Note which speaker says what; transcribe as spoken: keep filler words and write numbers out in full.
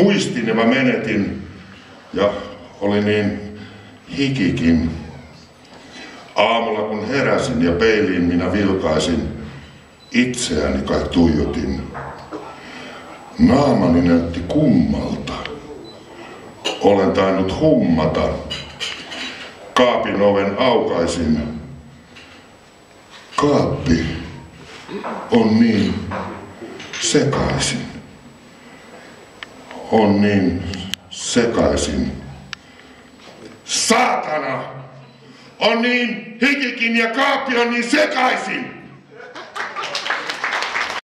Speaker 1: Muistin mä menetin ja oli niin hikikin. Aamulla kun heräsin ja peiliin minä vilkaisin, itseäni kai tuijotin. Naamani näytti kummalta. Olen tainnut hummata. Kaapin oven aukaisin. Kaappi on niin sekaisin. On niin sekaisin. Saatana! On niin hikikin ja kaappi on niin sekaisin!